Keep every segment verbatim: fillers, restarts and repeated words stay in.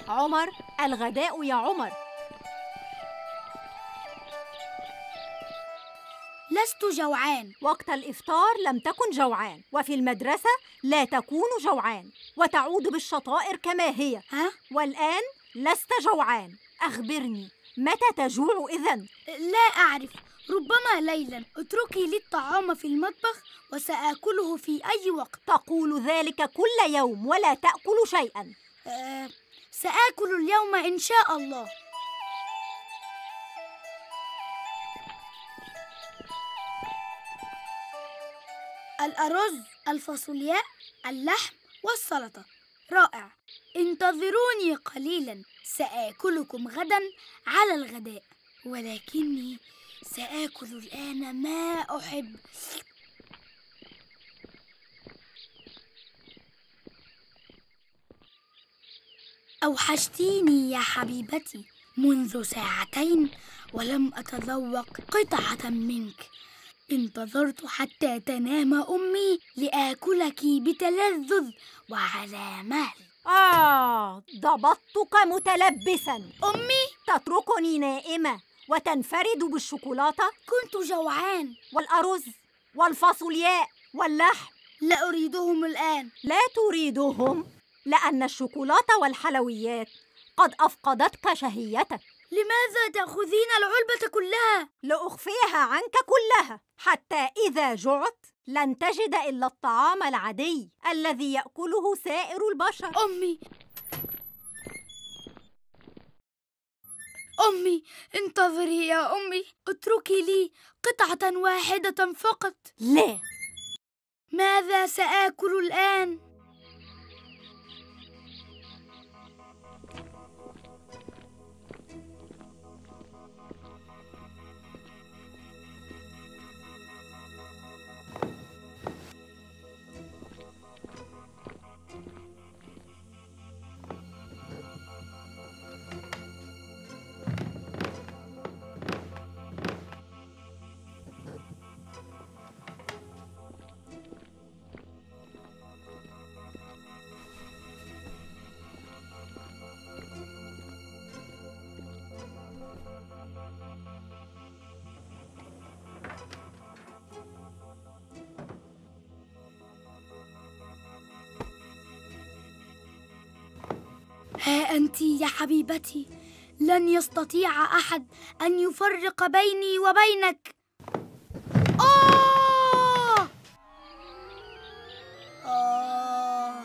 عمر، الغداء يا عمر. لست جوعان. وقت الإفطار لم تكن جوعان، وفي المدرسة لا تكون جوعان، وتعود بالشطائر كما هي. ها؟ والآن لست جوعان. أخبرني، متى تجوع إذن؟ لا أعرف، ربما ليلا. اتركي لي الطعام في المطبخ وسآكله في أي وقت. تقول ذلك كل يوم ولا تأكل شيئا. أه سآكل اليوم إن شاء الله. الأرز، الفاصولياء، اللحم والسلطة. رائع. انتظروني قليلا، سآكلكم غدا على الغداء، ولكني سآكل الآن ما أحب. أوحشتيني يا حبيبتي، منذ ساعتين ولم أتذوق قطعة منك. انتظرت حتى تنام أمي لآكلك بتلذذ وعلى مهل. آه، ضبطتك متلبسا. أمي، تتركني نائمة وتنفرد بالشوكولاتة؟ كنت جوعان. والأرز والفاصولياء واللحم؟ لا أريدهم الآن. لا تريدهم لأن الشوكولاتة والحلويات قد أفقدتك شهيتك. لماذا تأخذين العلبة كلها؟ لأخفيها عنك كلها، حتى إذا جعت لن تجد إلا الطعام العادي الذي يأكله سائر البشر. أمي أمي انتظري يا أمي، اتركي لي قطعة واحدة فقط. لا. ماذا سآكل الآن؟ ها أنت يا حبيبتي، لن يستطيع أحد أن يفرق بيني وبينك. آه! آه!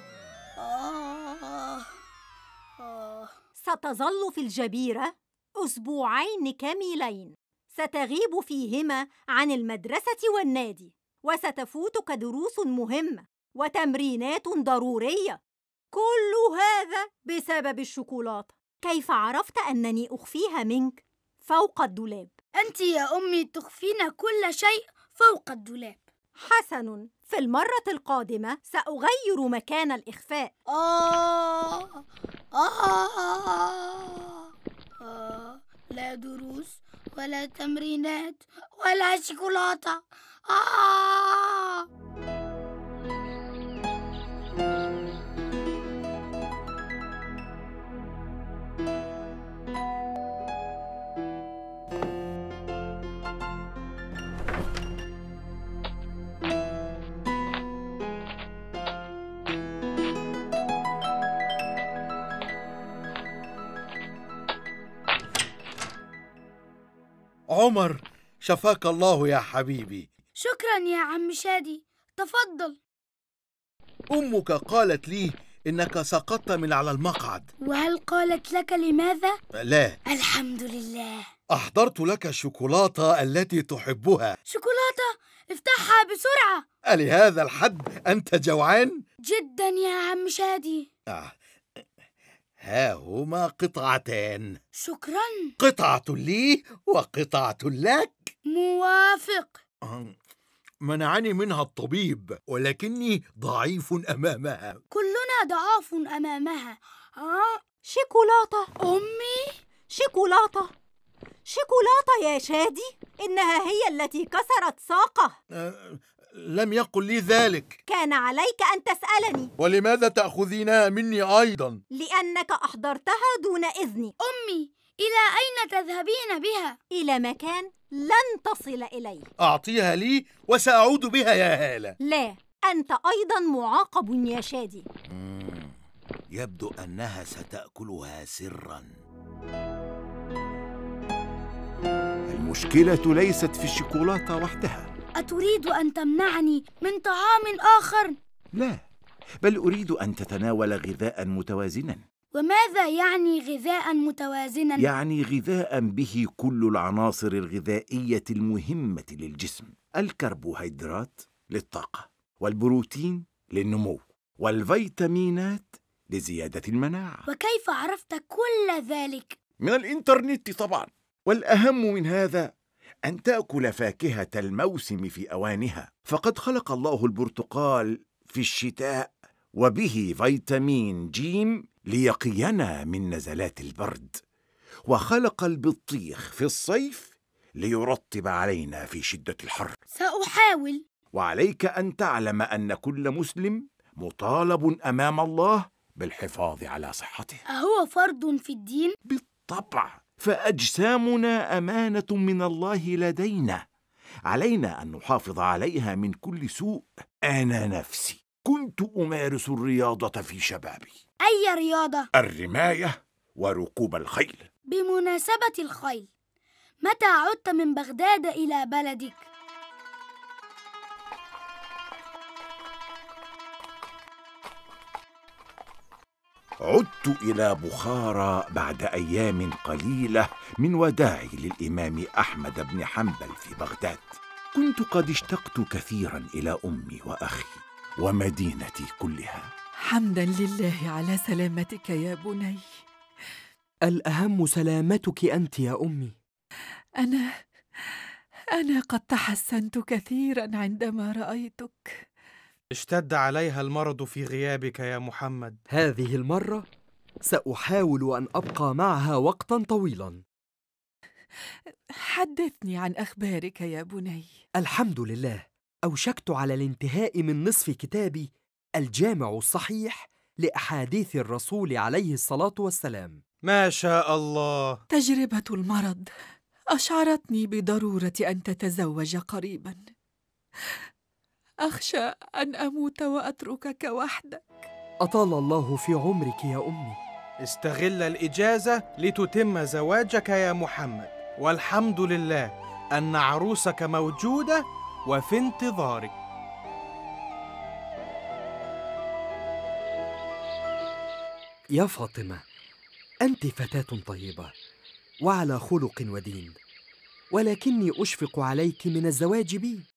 آه! آه! ستظل في الجبيرة أسبوعين كاملين، ستغيب فيهما عن المدرسة والنادي، وستفوتك دروس مهمة وتمرينات ضرورية. كل هذا بسبب الشوكولاتة. كيف عرفت أنني أخفيها منك فوق الدولاب؟ أنت يا أمي تخفين كل شيء فوق الدولاب. حسن، في المرة القادمة سأغير مكان الإخفاء. آه آه آه لا دروس ولا تمرينات ولا شوكولاتة. آه عمر، شفاك الله يا حبيبي. شكرا يا عم شادي، تفضل. أمك قالت لي إنك سقطت من على المقعد. وهل قالت لك لماذا؟ لا. الحمد لله. أحضرت لك الشوكولاتة التي تحبها. شوكولاتة؟ افتحها بسرعة. ألهذا الحد أنت جوعان؟ جدا يا عم شادي. آه. ها هما قطعتان. شكرا. قطعة لي وقطعة لك. موافق. منعني منها الطبيب، ولكني ضعيف أمامها. كلنا ضعاف أمامها. ها؟ شوكولاتة. أمي؟ شوكولاتة. شوكولاتة يا شادي، إنها هي التي كسرت ساقه. أه لم يقل لي ذلك. كان عليك أن تسألني. ولماذا تأخذينها مني أيضا؟ لأنك أحضرتها دون إذني. أمي، إلى أين تذهبين بها؟ إلى مكان لن تصل إليه. أعطيها لي وسأعود بها يا هالة. لا، أنت أيضا معاقب يا شادي. مم. يبدو أنها ستأكلها سراً. المشكلة ليست في الشوكولاتة وحدها. أتريد أن تمنعني من طعام آخر؟ لا، بل أريد أن تتناول غذاء متوازناً. وماذا يعني غذاء متوازناً؟ يعني غذاء به كل العناصر الغذائية المهمة للجسم. الكربوهيدرات للطاقة، والبروتين للنمو، والفيتامينات لزيادة المناعة. وكيف عرفت كل ذلك؟ من الإنترنت طبعاً. والأهم من هذا أن تأكل فاكهة الموسم في أوانها، فقد خلق الله البرتقال في الشتاء وبه فيتامين جيم ليقينا من نزلات البرد، وخلق البطيخ في الصيف ليرطب علينا في شدة الحر. سأحاول. وعليك أن تعلم أن كل مسلم مطالب أمام الله بالحفاظ على صحته. أهو فرض في الدين؟ بالطبع، فأجسامنا أمانة من الله لدينا، علينا أن نحافظ عليها من كل سوء. أنا نفسي كنت أمارس الرياضة في شبابي. أي رياضة؟ الرماية وركوب الخيل. بمناسبة الخيل، متى عدت من بغداد إلى بلدك؟ عدت إلى بخارى بعد أيام قليلة من وداعي للإمام أحمد بن حنبل في بغداد. كنت قد اشتقت كثيرا إلى أمي وأخي ومدينتي كلها. حمدا لله على سلامتك يا بني. الأهم سلامتك أنت يا أمي. أنا أنا قد تحسنت كثيرا عندما رأيتك. اشتد عليها المرض في غيابك يا محمد. هذه المرة سأحاول أن أبقى معها وقتا طويلا. حدثني عن أخبارك يا بني. الحمد لله، أوشكت على الانتهاء من نصف كتابي الجامع الصحيح لأحاديث الرسول عليه الصلاة والسلام. ما شاء الله. تجربة المرض أشعرتني بضرورة أن تتزوج قريبا. أخشى أن أموت وأتركك وحدك. أطال الله في عمرك يا أمي. استغل الإجازة لتتم زواجك يا محمد، والحمد لله أن عروسك موجودة وفي انتظارك. يا فاطمة، أنت فتاة طيبة وعلى خلق ودين، ولكني أشفق عليك من الزواج بي.